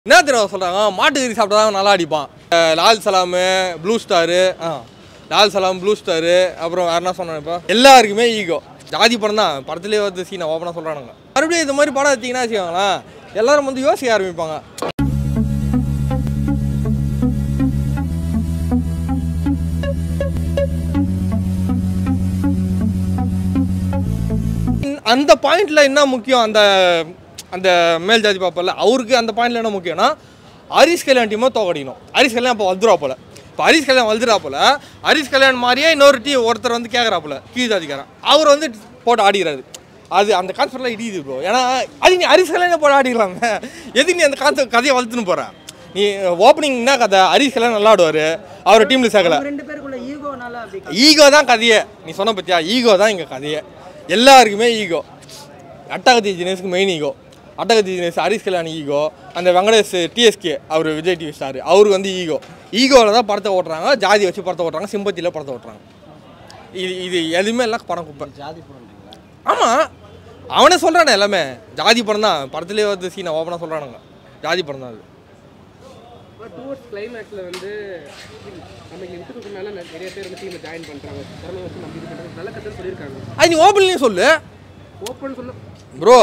என்ன தெரியும் சொல்கிறாங்க மாட்டுக்கறி சாப்பிட்டா தான் நல்லா அடிப்பான். Lal Salaam, blue star, Lal Salaam, blue star, அப்புறம் வேறு என்ன சொன்னேன் இப்போ எல்லாருக்குமே ஈகோ. ஜாதி படம் தான் படத்துலேயே வந்து சீனை ஓப்பனாக சொல்கிறானுங்க. மறுபடியும் இந்த மாதிரி படம் எடுத்திங்கன்னா வச்சுக்கோங்களேன், எல்லோரும் வந்து யோசிக்க ஆரம்பிப்பாங்க. அந்த பாயிண்டில் என்ன முக்கியம், அந்த மேல் ஜாதி பாப்பல அவருக்கு அந்த பாயிண்டில் என்ன முக்கியம்னா ஹரிஷ் கல்யாண் டீமை தோக்கடிக்கணும். ஹரிஷ் கல்யாண் இப்போ வளர்ந்துருவாப்போல. இப்போ ஹரிஷ் கல்யாண் வளர்ந்துறாப்போல, ஹரிஷ் கல்யாண் மாதிரியே இன்னொரு ஒருத்தர் வந்து கேட்குறாப்புல கீழ் ஜாதிக்காரன், அவர் வந்து போட்டு ஆடிக்கிறாரு. அது அந்த கான்செப்ட்லாம் இடியுது ப்ரோ. ஏன்னா அது நீ ஹரிஷ் கல்யாணே போட்டு ஆடிக்கலாங்க. எதுக்கு நீ அந்த கதையை வளர்த்துன்னு போகிற? நீ ஓப்பனிங்னா கதை ஹரிஷ் கல்யாண் நல்லா ஆடுவார், அவர் டீமில் சேர்க்கல. ஈகோ தான் கதையே. நீ சொன்ன பற்றியா, ஈகோ தான் இங்கே கதையே. எல்லாருக்குமே ஈகோ. அட்டகத்தி ஜினேஷுக்கு main ego. Attakathi Dinesh Harish Kalyan ego. அந்த வெங்கடேஷ் டிஎஸ்கே அவர் விஜய் டிவி ஸ்டார், அவருக்கு வந்து ஈகோ. ஈகோவில் தான் படத்தை ஓட்டுறாங்க, ஜாதி வச்சு படத்தை ஓட்டுறாங்க, சிம்பத்தியில் படத்தை ஓட்டுறாங்க. இது எதுவுமே எல்லாம் படம் குப்பை. ஜாதி படம். ஆமாம், அவனே சொல்கிறானே எல்லாமே ஜாதி படம் தான். படத்துலேயே வந்து சீனை ஓப்பனாக சொல்கிறானுங்க, ஜாதி படம் தான் அது. டுவர்ட்ஸ் கிளைமேக்ஸில் வந்து நம்ம இன்டர்வியூக்கு மேலே நிறைய பேர் வந்து டீமை ஜாயின் பண்ணுறாங்க, திறமை வச்சு நம்ம இது பண்ணுறாங்க, நல்ல கதை சொல்லியிருக்காங்க. அது நீ ஓப்பன்லேயும் சொல்லு. ஓப்பன் சொல்ல ப்ரோ,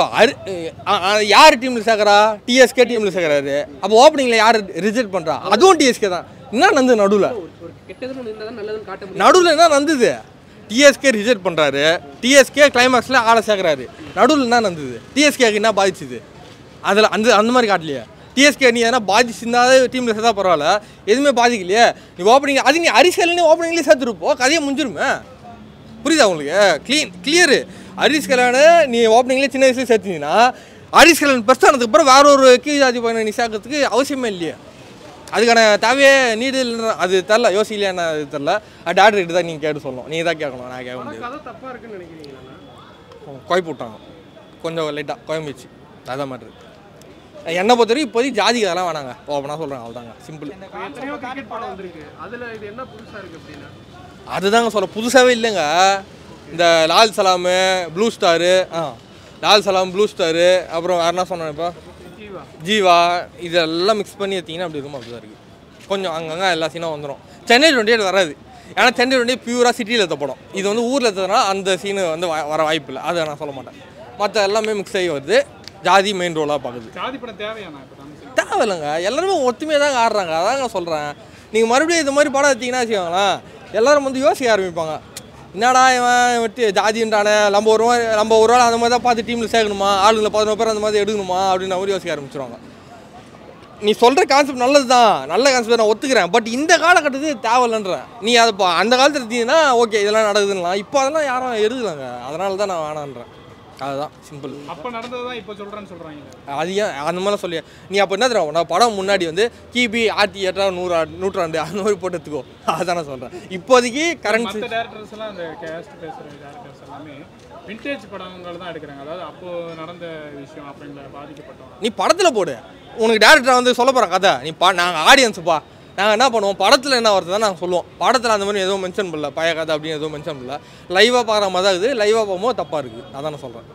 யார் டீமில் சேர்க்குறா? டிஎஸ்கே டீமில் சேர்க்குறாரு. அப்போ ஓப்பனிங்கில் யார் ரிஜெக்ட் பண்ணுறா? அதுவும் டிஎஸ்கே தான். என்ன நந்து நடுவில்? ஒரு கெட்டதுன்னு ஒன்று இருந்தால் தான் நல்லதுன்னு காட்ட முடியும். நடுவில் என்ன நந்தது? டிஎஸ்கே ரிஜெக்ட் பண்ணுறாரு, டிஎஸ்கே கிளைமேக்ஸில் ஆளை சேர்க்குறாரு. நடுவில் என்ன நந்தது? டிஎஸ்கேக்கு என்ன பாதிச்சுது? அதில் அந்த மாதிரி காட்டலையே. டிஎஸ்கே நீ எதனா பாதிச்சிருந்தாலே டீமில் சேர்த்தா பரவாயில்ல, எதுவுமே பாதிக்கலையே. நீ ஓப்பனிங் அது நீ ஹரிஷ் கல்யாண் ஓப்பனிங்லேயே சேர்த்துருப்போ, கதையை முடிஞ்சிருமே. புரியுதா உங்களுக்கு? கிளியரு. ஹரிஷ் கல்யாண் நீ ஓப்பனிங்லேயே சின்ன வயசுலேயே சேர்த்திங்கன்னா ஹரிஷ் கல்யாண் பெஸ்ட் ஆனதுக்கப்புறம் வேற ஒரு கீழ் ஜாதி பையனை நீ சேர்க்கறதுக்கு அவசியமே இல்லையே. அதுக்கான தேவையே நீடு இல்லைன்னா அது தெரில, யோசிக்கலையா என்ன அது தெரில. டேரக்டர்கிட்ட தான் நீங்கள் கேட்டு சொல்லணும், நீங்கள் தான் கேட்கணும், நான் கேட்க முடியாது. கதை தப்பாக இருக்குன்னு நினைக்கிறீங்களா? குழப்பி விட்டாங்க கொஞ்சம் லைட்டாக, குழம்பிச்சு. அதான் மாதிரி என்னை பொறுத்த வரைக்கும் இப்போதைக்கு ஜாதிக்காரெல்லாம் வேணாங்க, ஓப்பனாக சொல்கிறேன், அவ்வளோதாங்க, சிம்பிள். எத்தனையோ கிரிக்கெட் படம் வந்திருக்கு, அதில் இது என்ன புதுசாக இருக்குது அப்படின்னா? அதுதாங்க சொல்ல, புதுசாகவே இல்லைங்க. இந்த Lal Salaam, blue star, Lal Salaam, blue star, அப்புறம் வேறு என்ன சொன்னேன் இப்போ ஜீவா, இதெல்லாம் மிக்ஸ் பண்ணி எடுத்திங்கன்னா அப்படி இருக்கும். அப்படி தான் இருக்குது. கொஞ்சம் அங்கங்கே எல்லா சீனும் வந்துடும். சென்னை 28 வராது, ஏன்னா சென்னை 28 பியூராக சிட்டியில் எடுத்த படம். இது வந்து ஊரில் எடுத்ததுனால அந்த சீனு வந்து வர வாய்ப்பு இல்லை, அதை நான் சொல்ல மாட்டேன். மற்ற எல்லாமே மிக்ஸ் ஆகி வருது. ஜாதி மெயின் ரோலாக பார்க்குது. ஜாதி படம் தேவையாண்ணா? தேவையில்லைங்க, எல்லாருமே ஒத்துமையாக தாங்க ஆடுறாங்க. அதாங்க சொல்கிறேன். நீங்கள் மறுபடியும் இந்த மாதிரி படம் எடுத்திங்கன்னா வச்சுக்கோங்களேன், எல்லோரும் வந்து யோசிக்க ஆரம்பிப்பாங்க. என்னடா இவன் விட்டு ஜாதின்றானே, நம்ம ஒரு வேளை அந்த மாதிரி தான் பார்த்து டீமில் சேர்க்கணுமா, ஆளுங்களை 11 பேர் அந்த மாதிரி எடுக்கணுமா அப்படின்னு அவர் யோசிக்க ஆரம்பிச்சிருவாங்க. நீ சொல்கிற கான்செப்ட் நல்லது தான், நல்ல கான்செப்ட் நான் ஒத்துக்கிறேன். பட் இந்த காலகட்டத்துக்கு தேவையில்லைன்றேன். நீ அதை அந்த காலத்தில் எடுத்தீங்கன்னா ஓகே இதெல்லாம் நடக்குதுன்னா, இப்போ அதெல்லாம் யாரும் எடுக்கலாங்க. அதனால தான் நான் வேணான்றேன். அதுதான் சிம்பிள். அப்போ நடந்தது தான் இப்போ சொல்கிறாங்க. அது ஏன் அந்த மாதிரிலாம் சொல்லி நீ அப்போ என்ன தெரியும், நான் படம் முன்னாடி வந்து கிபி 1800 நூற்றாண்டு அந்த மாதிரி போட்டு எடுத்துக்கோ. அதுதான் நான் சொல்கிறேன். இப்போதைக்கு கரண்ட் டேரக்டர்ஸ் எல்லாம் அந்த கேஸ்ட் பேசுகிற டேரக்டர்ஸ் எல்லாமே விண்டேஜ் படங்கள் தான் எடுக்கிறாங்க. அதாவது அப்போது நடந்த விஷயம் அப்படிங்கிற பாதிக்கப்பட்டோம். நீ படத்தில் போடு, உனக்கு டேரக்டர் வந்து சொல்ல போகிற கதை நீ நாங்கள் ஆடியன்ஸுப்பா, நாங்கள் என்ன பண்ணுவோம், படத்தில் என்ன வருது தான் நாங்கள் சொல்லுவோம். படத்தில் அந்த மாதிரி எதுவும் மென்ஷன் பண்ணல, பழைய கதை அப்படின்னு எதுவும் மென்ஷன் பண்ணல. லைவாக பார்க்குற மாதிரி தான் இருக்குது. லைவாக போகும்போது தப்பாக இருக்குது. அதான் நான் சொல்கிறேன்.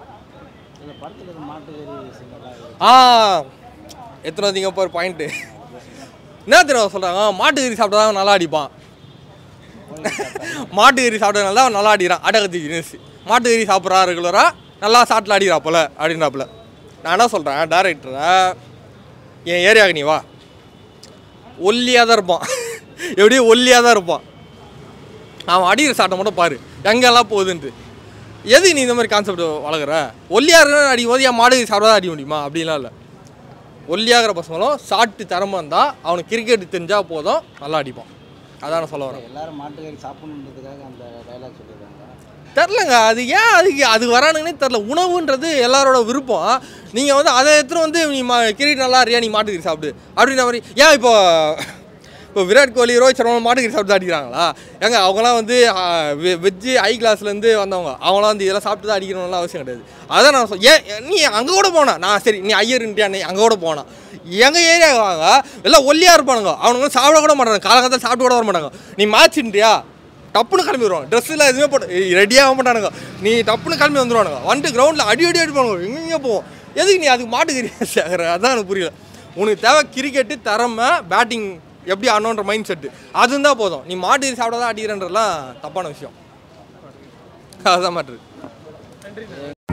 எத்தனை வந்தீங்க இப்போ ஒரு பாயிண்ட்டு என்ன தெரியும் சொல்கிறாங்க, மாட்டுக்கறி சாப்பிட்டா தான் நல்லா அடிப்பான். மாட்டுக்கறி சாப்பிட்டதுனால தான் நல்லா அடிக்கிறான். அடகத்தி ஜினேஷ் மாட்டுக்கறி சாப்பிட்றா ரெகுலராக, நல்லா சாட்டில் அடிக்கிறாப்போல அப்படின்றாப்புல. நான் என்ன சொல்கிறேன், டேரக்டரை என் ஏரியாவுக்கு நீ வா, ஒல்லியாக தான் இருப்பான், எப்படியும் ஒல்லியாக தான் இருப்பான். அவன் அடிக்கிற சாட்டை மட்டும் பாரு எங்கெல்லாம் போகுதுன்ட்டு. எது நீ இந்த மாதிரி கான்செப்ட் வளர்க்குற? ஒல்லியாக இருக்கிற அடிக்கும் போது என் மாடு சாப்பிட தான் அடிக்க முடியுமா? அப்படின்லாம் இல்லை. ஒல்லியாகிற பசங்களும் சாப்பிட்டு தரமாக இருந்தால் அவனுக்கு கிரிக்கெட் தெரிஞ்சால் போதும், நல்லா அடிப்பான். அதான் நான் சொல்ல வரேன். எல்லாரும் மாட்டுக்கறி சாப்பிடணுன்றதுக்காக அந்த டைலாக் சொல்லிடுறாங்க. தெரிலங்க, அது ஏன் அது வரானுங்கன்னே தெரில. உணவுன்றது எல்லாரோட விருப்பம். நீங்கள் வந்து அதை எடுத்துகிட்டு வந்து நீ கிரிக்கெட் நல்லா அறியா, நீ மாட்டுக்கறி சாப்பிடு அப்படின்ற மாதிரி. ஏன் இப்போ விராட் கோலி, ரோஹித் சர்மா மாட்டுக்கறி சாப்பிட்டு தான் அடிக்கிறாங்களா? ஏங்க அவங்களாம் வந்து வெஜ்ஜு ஹை கிளாஸ்லேருந்து வந்தவங்க, அவங்களாம் வந்து இதெல்லாம் சாப்பிட்டு தான் அடிக்கணும்லாம் அவசியம் கிடையாது. அதான் நான் ஏன் நீ அங்கே கூட போனா, நான் சரி நீ ஐயர்ன்ட்டியா, நீ அங்கே கூட போனா, எங்கள் ஏரியாவுக்கு வாங்க, எல்லாம் ஒல்லியாக இருப்பானுங்க, அவனுங்க சாப்பிட கூட மாட்டாங்க, காலகாலத்தில் சாப்பிட்டு கூட வர மாட்டாங்க. நீ மேட்ச்ன்றியா டப்புன்னு கிளம்பி வருவான், ட்ரெஸ்ஸில் எதுவுமே போட்டு ரெடியாக மாட்டானுங்க. நீ டப்புன்னு கிளம்பி வந்துடுவானுங்க, வந்துட்டு கிரவுண்டில் அடி அடிப்பானுங்க, எங்கெங்கே போவோம். எதுக்கு நீ அதுக்கு மாட்டுக்கறி சேர்க்குற? அதான் எனக்கு புரியல. உனக்கு தேவை கிரிக்கெட்டு திறமை பேட்டிங் எப்படி ஆடணுன்ற மைண்ட் செட்டு அது இருந்தால் போதும். நீ மாட்டு சாப்பிடாதான் அடிக்கிறன்றதுலாம் தப்பான விஷயம். அதுதான் மாட்டு.